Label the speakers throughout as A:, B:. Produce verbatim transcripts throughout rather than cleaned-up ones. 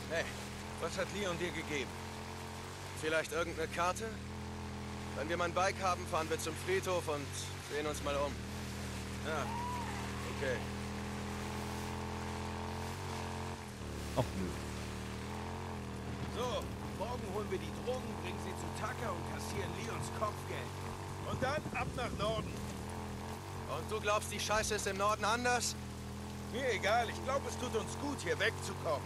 A: Hey, was hat Leon dir gegeben?
B: Vielleicht irgendeine Karte? Wenn wir mein Bike haben, fahren wir zum Friedhof und sehen uns mal um.
A: Ja, okay.
C: Ach nö.
A: So, morgen holen wir die Drogen, bringen sie zu Tucker und kassieren Leons Kopfgeld. Und dann ab nach Norden.
B: Und du glaubst, die Scheiße ist im Norden anders?
A: Mir egal, ich glaube, es tut uns gut, hier wegzukommen.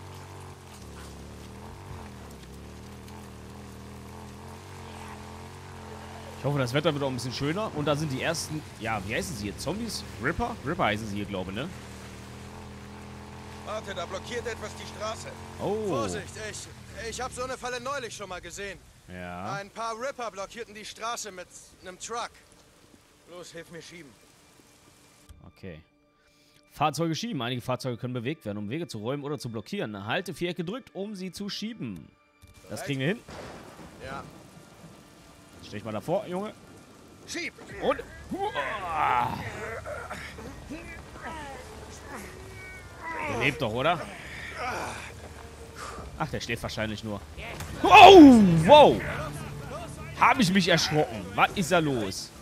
C: Ich hoffe, das Wetter wird auch ein bisschen schöner. Und da sind die ersten, ja, wie heißen sie hier? Zombies? Ripper? Ripper heißen sie hier, glaube ich, ne?
A: Warte, da blockiert etwas die Straße.
C: Oh.
B: Vorsicht, ich, ich habe so eine Falle neulich schon mal gesehen.
C: Ja.
B: Ein paar Ripper blockierten die Straße mit einem Truck.
A: Los, hilf mir schieben.
C: Okay. Fahrzeuge schieben. Einige Fahrzeuge können bewegt werden, um Wege zu räumen oder zu blockieren. Halte Viereck gedrückt, um sie zu schieben. Das kriegen wir hin.
B: Ja.
C: Stell ich mal davor, Junge.
A: Schieb!
C: Und... Huah. Der lebt doch, oder? Ach, der steht wahrscheinlich nur. Oh, wow! Habe ich mich erschrocken. Was ist da los?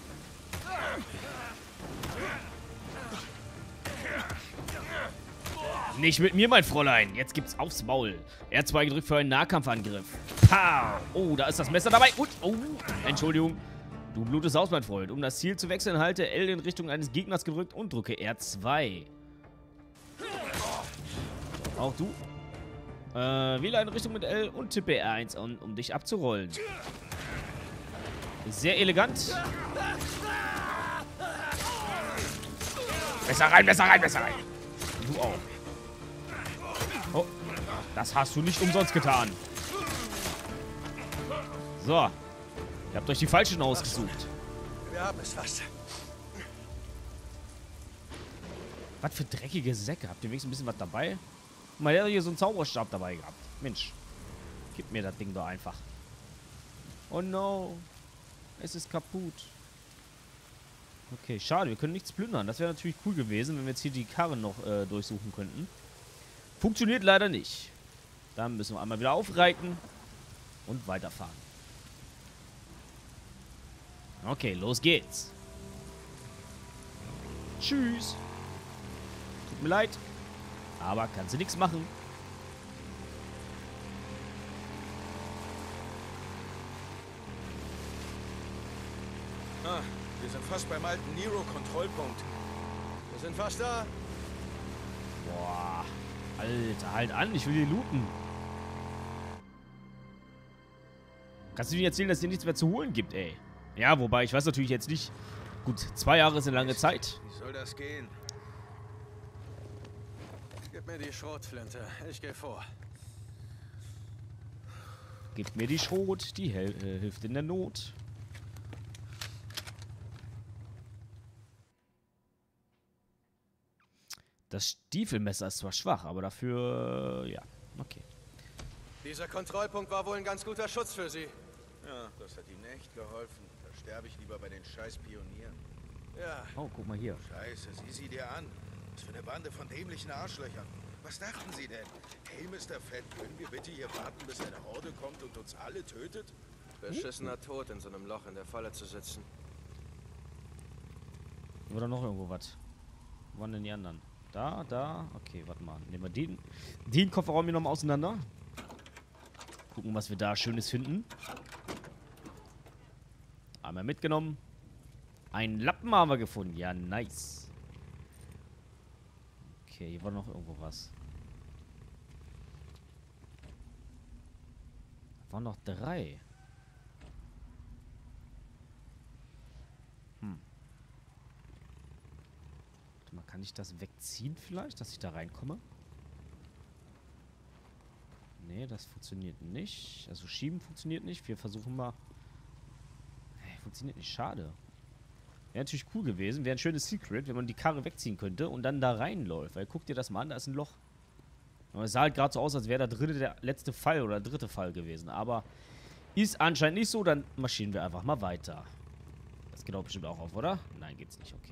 C: Nicht mit mir, mein Fräulein. Jetzt gibt's aufs Maul. R zwei gedrückt für einen Nahkampfangriff. Pow! Oh, da ist das Messer dabei. Und, oh, Entschuldigung. Du blutest aus, mein Freund. Um das Ziel zu wechseln, halte L in Richtung eines Gegners gedrückt und drücke R zwei. Auch du. Äh, wähle eine Richtung mit L und tippe R eins an, um dich abzurollen. Sehr elegant. Besser rein, besser rein, besser rein. Du auch. Oh, das hast du nicht umsonst getan. So. Ihr habt euch die falschen ausgesucht.
B: Wir haben es fast.
C: Was für dreckige Säcke. Habt ihr wenigstens ein bisschen was dabei? Mal, der hat hier so einen Zauberstab dabei gehabt. Mensch. Gib mir das Ding doch einfach. Oh no. Es ist kaputt. Okay, schade. Wir können nichts plündern. Das wäre natürlich cool gewesen, wenn wir jetzt hier die Karren noch äh, durchsuchen könnten. Funktioniert leider nicht. Dann müssen wir einmal wieder aufreiten und weiterfahren. Okay, los geht's. Tschüss. Tut mir leid. Aber kannst du nichts machen.
A: Ah, wir sind fast beim alten Nero-Kontrollpunkt.
B: Wir sind fast da.
C: Boah. Alter, halt an. Ich will hier looten. Kannst du mir erzählen, dass es dir nichts mehr zu holen gibt, ey? Ja, wobei, ich weiß natürlich jetzt nicht. Gut, zwei Jahre ist eine lange Zeit.
A: Wie soll das gehen?
B: Gib mir die Schrotflinte. Ich gehe vor.
C: Gib mir die Schrot, die Hel äh, hilft in der Not. Das Stiefelmesser ist zwar schwach, aber dafür, äh, ja, okay.
B: Dieser Kontrollpunkt war wohl ein ganz guter Schutz für Sie.
A: Ja, das hat ihnen echt geholfen. Da sterbe ich lieber bei den scheiß Pionieren.
B: Ja.
C: Oh, guck mal hier.
A: Scheiße, sieh sie dir an. Was für eine Bande von dämlichen Arschlöchern. Was dachten sie denn? Hey, Mister Fett, können wir bitte hier warten, bis eine Horde kommt und uns alle tötet?
B: Beschissener Tod, in so einem Loch in der Falle zu sitzen.
C: Oder noch irgendwo was? Wo waren denn die anderen? Da, da. Okay, warte mal. Nehmen wir den, den Kofferraum hier nochmal auseinander. Gucken, was wir da Schönes finden. Einmal mitgenommen. Einen Lappen haben wir gefunden. Ja, nice. Okay, hier war noch irgendwo was. Da waren noch drei. Hm. Warte mal, kann ich das wegziehen vielleicht, dass ich da reinkomme? Nee, das funktioniert nicht. Also schieben funktioniert nicht. Wir versuchen mal... Hey, funktioniert nicht. Schade. Wäre natürlich cool gewesen. Wäre ein schönes Secret, wenn man die Karre wegziehen könnte und dann da reinläuft. Weil guck dir das mal an, da ist ein Loch. Und es sah halt gerade so aus, als wäre der dritte der letzte Fall oder der dritte Fall gewesen. Aber ist anscheinend nicht so. Dann marschieren wir einfach mal weiter. Das geht auch bestimmt auch auf, oder? Nein, geht's nicht. Okay.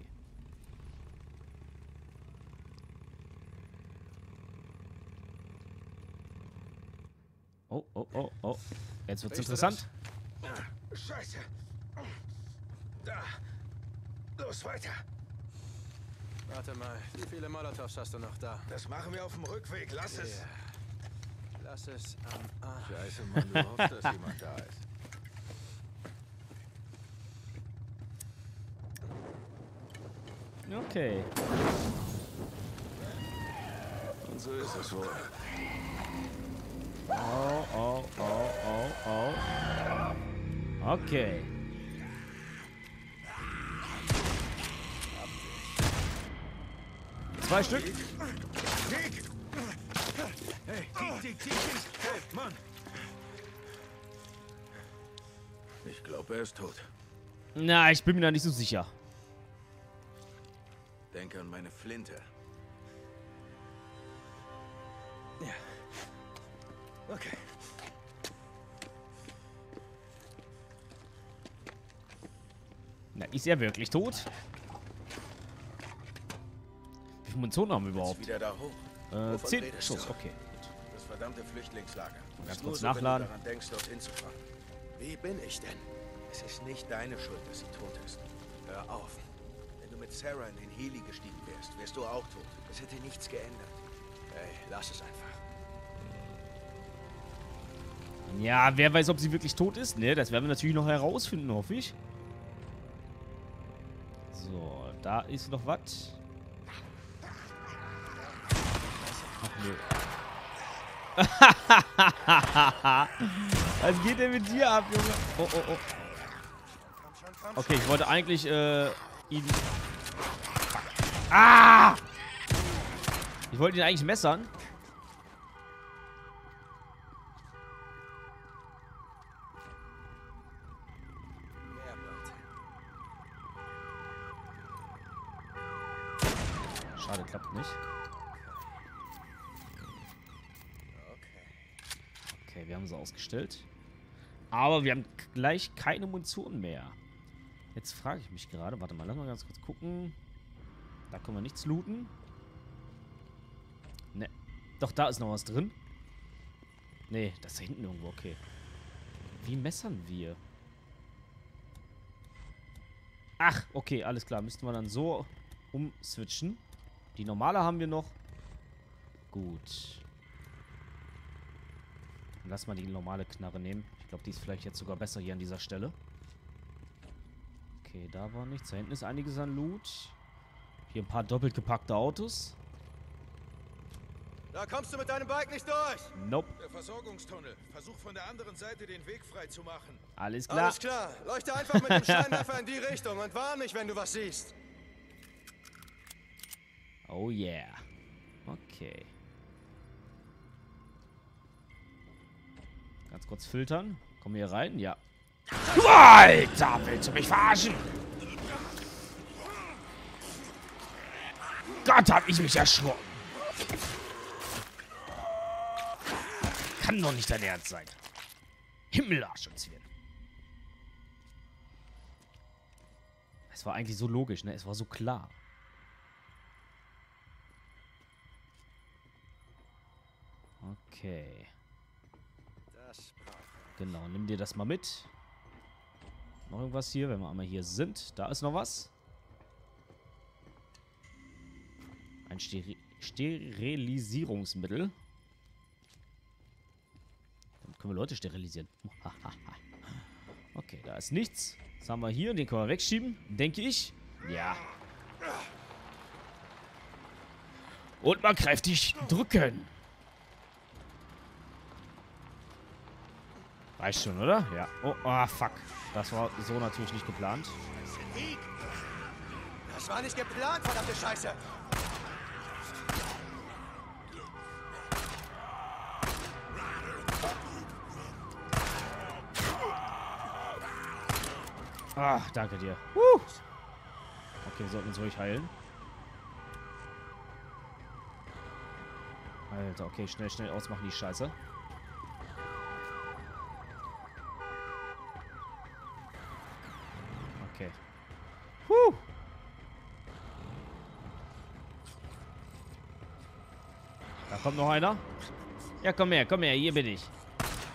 C: Oh, oh, oh, oh. Jetzt wird's
B: Riechst du
C: interessant.
A: Scheiße. Da. Los, weiter.
B: Warte mal, wie viele Molotows hast du noch da?
A: Das machen wir auf dem Rückweg. Lass es.
B: Ja. Lass es am Arsch.
A: Scheiße, Mann, du hoffst, dass jemand da ist.
C: Okay.
A: Und so ist es wohl.
C: Oh, oh, oh, oh, oh. Okay. Zwei Stück.
A: Dick! Hey, Dick, Dick, Dick, Dick! Hey, Mann! Ich glaube, er ist tot.
C: Na, ich bin mir da nicht so sicher.
A: Denke an meine Flinte.
B: Ja. Okay.
C: Na, ist er wirklich tot? Wie viel Munition haben wir
A: Ist
C: überhaupt?
A: wieder da hoch.
C: Äh,
A: Wovon
C: zehn
A: redest
C: Schuss,
A: du?
C: okay.
A: Das verdammte Flüchtlingslager.
C: Ganz
A: Ist nur
C: kurz
A: so, wenn
C: nachladen.
A: du daran denkst, dorthin zu fahren. Wie bin ich denn? Es ist nicht deine Schuld, dass sie tot ist. Hör auf. Wenn du mit Sarah in den Heli gestiegen wärst, wärst du auch tot. Es hätte nichts geändert.
B: Hey, lass es einfach.
C: Ja, wer weiß, ob sie wirklich tot ist, ne? Das werden wir natürlich noch herausfinden, hoffe ich. So, da ist noch was. Ach nö. Was geht denn mit dir ab, Junge? Oh, oh, oh. Okay, ich wollte eigentlich, äh, ihn... Ah! Ich wollte ihn eigentlich messern.
B: Mehr Leute.
C: Schade, klappt nicht.
B: Okay.
C: Okay, wir haben sie ausgestellt. Aber wir haben gleich keine Munition mehr. Jetzt frage ich mich gerade. Warte mal, lass mal ganz kurz gucken. Da können wir nichts looten. Ne. Doch, da ist noch was drin. Ne, das ist da hinten irgendwo. Okay. Wie messern wir? Ach, okay, alles klar. Müssten wir dann so umswitchen. Die normale haben wir noch. Gut. Lass mal die normale Knarre nehmen. Ich glaube, die ist vielleicht jetzt sogar besser hier an dieser Stelle. Okay, da war nichts. Da hinten ist einiges an Loot. Hier ein paar doppelt gepackte Autos.
B: Da kommst du mit deinem Bike nicht durch.
C: Nope.
A: Der Versorgungstunnel. Versuch von der anderen Seite den Weg frei zu machen.
C: Alles klar.
B: Alles klar. Leuchte einfach mit dem Scheinwerfer in die Richtung und warn mich, wenn du was siehst.
C: Oh yeah. Okay. Ganz kurz filtern. Kommen wir hier rein? Ja. Alter, willst du mich verarschen? Gott, hab ich mich erschrocken. Kann doch nicht dein Ernst sein. Himmel, Arsch und Zwirn. Es war eigentlich so logisch, ne? Es war so klar. Okay.
B: Das braucht
C: Genau, nimm dir das mal mit. Noch irgendwas hier, wenn wir einmal hier sind. Da ist noch was. Ein Steri Sterilisierungsmittel. Damit können wir Leute sterilisieren. Okay, da ist nichts. Das haben wir hier. Den können wir wegschieben, denke ich. Ja. Und mal kräftig drücken. Reicht schon, oder? Ja. Oh, ah, fuck. Das war so natürlich nicht geplant.
B: Das war nicht geplant, verdammte Scheiße.
C: Ach, danke dir. Huh. Okay, wir sollten uns ruhig heilen. Alter, okay, schnell, schnell ausmachen die Scheiße. Okay. Huh. Da kommt noch einer. Ja, komm her, komm her, hier bin ich.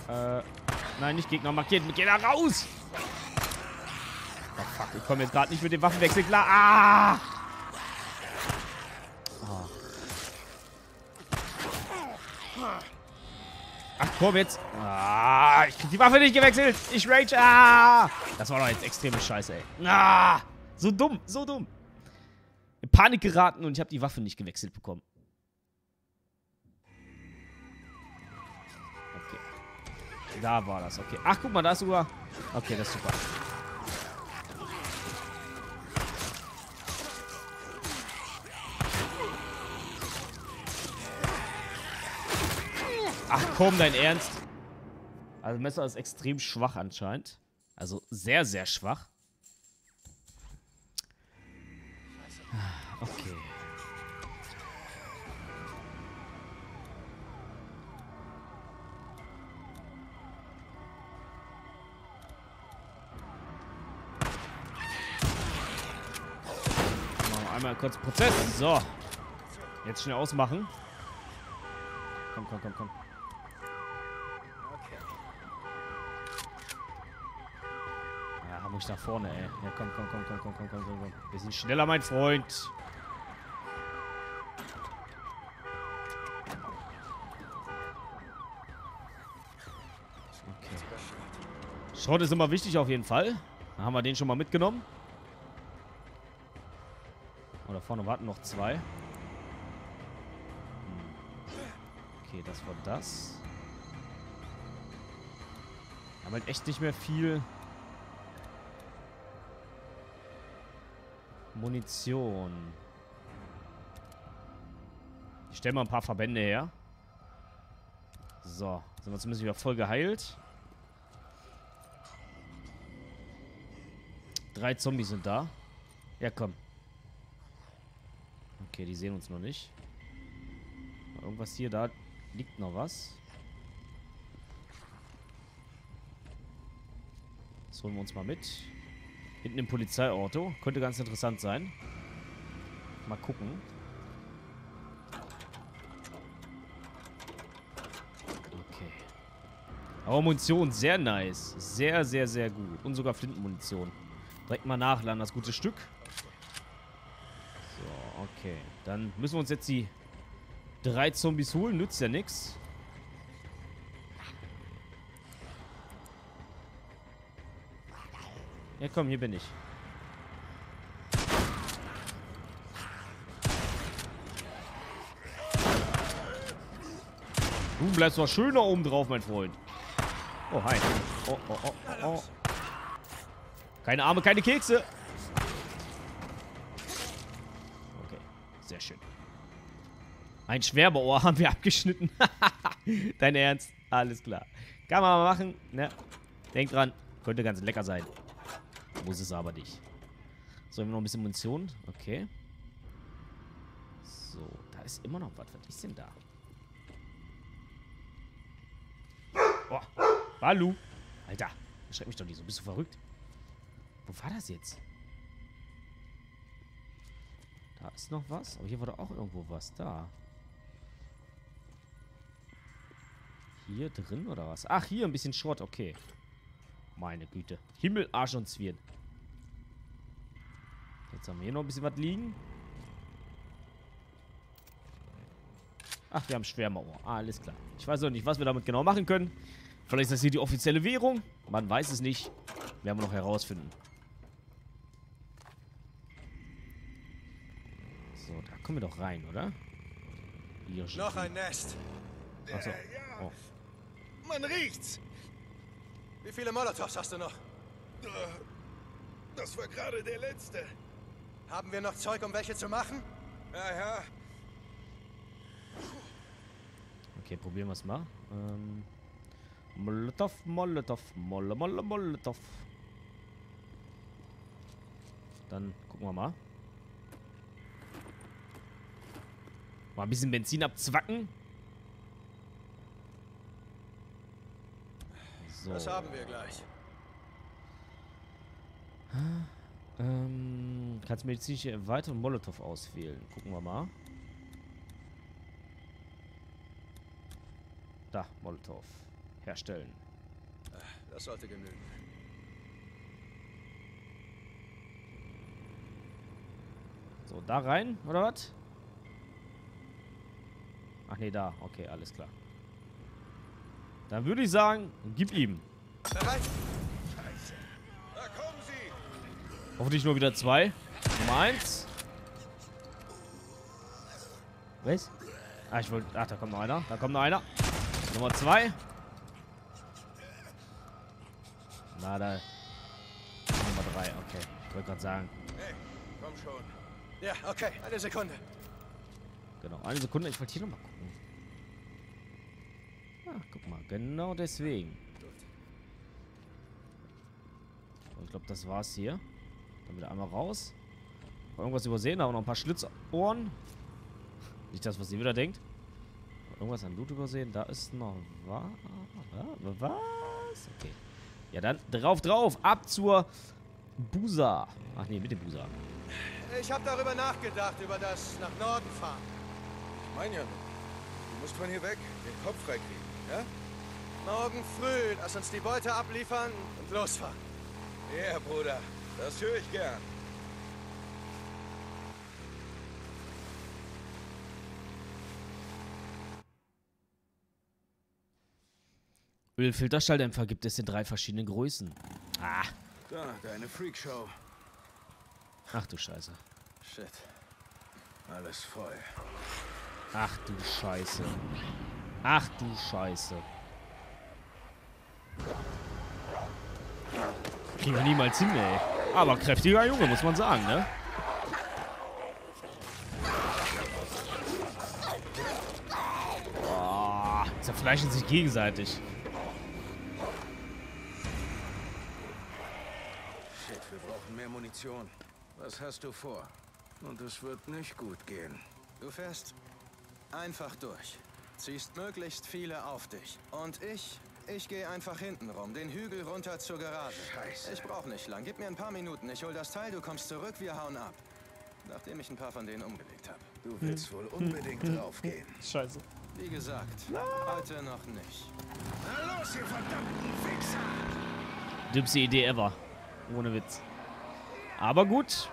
C: Äh, nein, nicht Gegner markiert. Geh da raus! Oh, fuck. Ich komme jetzt gerade nicht mit dem Waffenwechsel klar. Ah! Oh. Ach, komm jetzt. Ah, ich krieg die Waffe nicht gewechselt. Ich rage. Ah! Das war doch jetzt extreme Scheiße, ey. Ah! So dumm, so dumm. In Panik geraten und ich habe die Waffe nicht gewechselt bekommen. Okay. Da war das, okay. Ach, guck mal, da ist sogar... Okay, das ist super. Ach komm, dein Ernst? Also das Messer ist extrem schwach anscheinend. Also sehr, sehr schwach. Okay. Machen wir einmal kurz Prozess. So. Jetzt schnell ausmachen. Komm, komm, komm, komm. Ja, muss ich nach vorne, ey. Ja, komm, komm, komm, komm, komm, komm, komm, komm. Bisschen schneller, mein Freund. Okay. Schrott ist immer wichtig auf jeden Fall. Dann haben wir den schon mal mitgenommen. Oh, da vorne warten noch zwei. Hm. Okay, das war das. Aber halt echt nicht mehr viel Munition. Ich stelle mal ein paar Verbände her. So, sind wir zumindest wieder voll geheilt. Drei Zombies sind da. Ja, komm. Okay, die sehen uns noch nicht. Irgendwas hier, da liegt noch was. Das holen wir uns mal mit. Hinten im Polizeiauto. Könnte ganz interessant sein. Mal gucken. Okay. Aber Munition, sehr nice. Sehr, sehr, sehr gut. Und sogar Flintenmunition. Direkt mal nachladen, das gute Stück. So, okay. Dann müssen wir uns jetzt die drei Zombies holen. Nützt ja nichts. Ja, komm, hier bin ich. Du bleibst doch schön da oben drauf, mein Freund. Oh, hi. Oh, oh, oh, oh. Keine Arme, keine Kekse. Okay, sehr schön. Ein Schwerbeohr haben wir abgeschnitten. Dein Ernst? Alles klar. Kann man mal machen, ne? Denk dran, könnte ganz lecker sein. Muss es aber nicht. So, haben wir noch ein bisschen Munition. Okay. So, da ist immer noch was. Was ist denn da? Oh, Balu. Alter, erschreck mich doch nicht so. Bist du verrückt? Wo war das jetzt? Da ist noch was. Aber hier war doch auch irgendwo was. Da. Hier drin oder was? Ach, hier ein bisschen Schrott. Okay. Meine Güte. Himmel, Arsch und Zwirn. Jetzt haben wir hier noch ein bisschen was liegen. Ach, wir haben Schwärmerohr. Ah, alles klar. Ich weiß noch nicht, was wir damit genau machen können. Vielleicht ist das hier die offizielle Währung. Man weiß es nicht. Werden wir noch herausfinden. So, da kommen wir doch rein, oder? Hier
B: noch ein Nest.
C: Achso. Oh.
A: Man riecht's.
B: Wie viele Molotows hast du noch?
A: Das war gerade der letzte.
B: Haben wir noch Zeug, um welche zu machen?
A: Ja, ja.
C: Okay, probieren wir es mal. Ähm, Molotov, Molotov, Molle, Molle, Molotov. Dann gucken wir mal. Mal ein bisschen Benzin abzwacken. So.
B: Das haben wir gleich.
C: Ähm, kannst medizinische Erweiterung Molotov auswählen. Gucken wir mal. Da, Molotov. herstellen.
B: Das sollte genügen.
C: So, da rein, oder was? Ach nee, da. Okay, alles klar. Dann würde ich sagen, gib ihm.
B: Bereit? Scheiße. Da kommen sie!
C: Hoffentlich nur wieder zwei. Nummer eins. Was? Ah, ich wollte... Ach, da kommt noch einer. Da kommt noch einer. Nummer zwei. Na, da... Nummer drei, okay. Ich wollte gerade sagen.
B: Hey, komm schon. Ja, okay. Eine Sekunde.
C: Genau, eine Sekunde. Ich wollte hier nochmal gucken. Ah, guck mal. Genau deswegen. Und ich glaube, das war's hier. Dann wieder einmal raus. Irgendwas übersehen, da haben wir noch ein paar Schlitzohren. Nicht das, was ihr wieder denkt. Irgendwas an Loot übersehen. Da ist noch was. Was? Okay. Ja, dann drauf, drauf. Ab zur Busa. Ach nee, mit dem Busa.
B: Ich habe darüber nachgedacht, über das nach Norden fahren.
A: Ich meine ja nur, du musst von hier weg, den Kopf freikriegen, ja?
B: Morgen früh, lass uns die Beute abliefern und losfahren.
A: Ja, Bruder, das höre ich gern.
C: Ölfilterschalldämpfer gibt es in drei verschiedenen Größen. Ah.
A: Da, deine Freakshow.
C: Ach du Scheiße.
B: Shit.
A: Alles voll.
C: Ach du Scheiße. Ach du Scheiße. Kriegen wir niemals hin, ey. Aber kräftiger Junge, muss man sagen, ne? Boah, zerfleischen sich gegenseitig.
A: Shit, wir brauchen mehr Munition. Was hast du vor? Und es wird nicht gut gehen.
B: Du fährst einfach durch. Ziehst möglichst viele auf dich. Und ich, ich gehe einfach hinten rum, den Hügel runter zur Garage.
A: Scheiße.
B: Ich brauche nicht lang. Gib mir ein paar Minuten. Ich hol das Teil, du kommst zurück, wir hauen ab. Nachdem ich ein paar von denen umgelegt habe.
A: Du willst wohl unbedingt draufgehen.
C: Scheiße.
B: Wie gesagt, heute noch nicht.
A: Na los, ihr verdammten Wichser!
C: Dümmste Idee ever. Ohne Witz. Aber gut.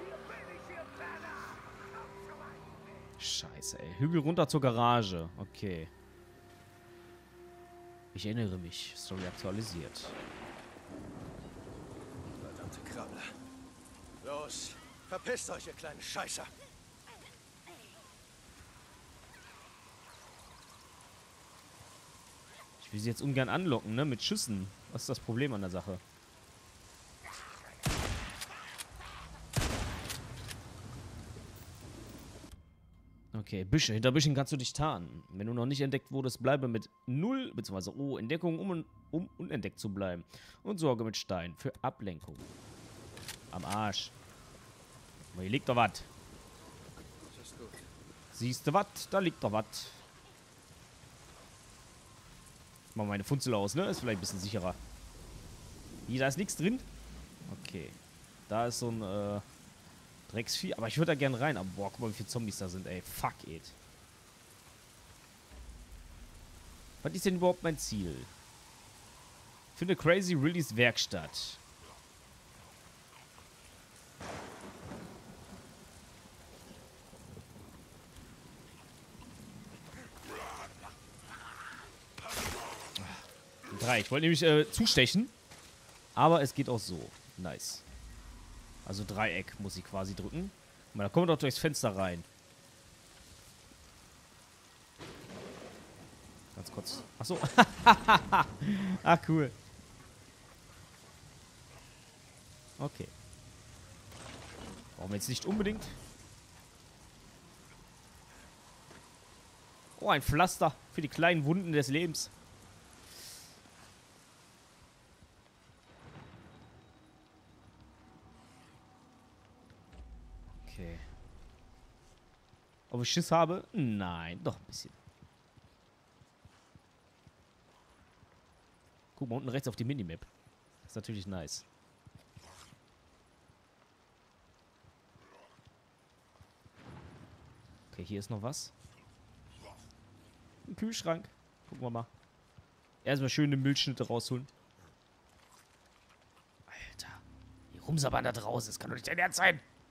C: Scheiße, ey. Hügel runter zur Garage. Okay. Ich erinnere mich. Story aktualisiert.
B: Verdammte Krabbler. Los, verpisst euch, ihr kleinen Scheißer.
C: Ich will sie jetzt ungern anlocken, ne? Mit Schüssen. Was ist das Problem an der Sache? Okay, Büsche. Hinter Büschen kannst du dich tarnen. Wenn du noch nicht entdeckt wurdest, bleibe mit null bzw. O Entdeckung, um, um unentdeckt zu bleiben. Und sorge mit Stein für Ablenkung. Am Arsch. Aber hier liegt doch was.
B: Das ist gut.
C: Siehst du was? Da liegt doch was. Ich mach meine Funzel aus, ne? Ist vielleicht ein bisschen sicherer. Wie, da ist nichts drin? Okay. Da ist so ein, äh... Drecksvieh. Aber ich würde da gerne rein. Aber boah, guck mal, wie viele Zombies da sind, ey. Fuck it. Was ist denn überhaupt mein Ziel? Finde Crazy Release Werkstatt. Drei. Ich wollte nämlich äh, zustechen. Aber es geht auch so. Nice. Also Dreieck muss ich quasi drücken. Mal, da kommen wir doch durchs Fenster rein. Ganz kurz. Achso. Ah, cool. Okay. Brauchen wir jetzt nicht unbedingt. Oh, ein Pflaster für die kleinen Wunden des Lebens. Okay. Ob ich Schiss habe? Nein, doch ein bisschen. Guck mal unten rechts auf die Minimap. Das ist natürlich nice. Okay, hier ist noch was. Ein Kühlschrank. Gucken wir mal. Erstmal schöne Milchschnitte rausholen. Alter. Die rumsabbern da draußen. Das kann doch nicht dein Ernst sein.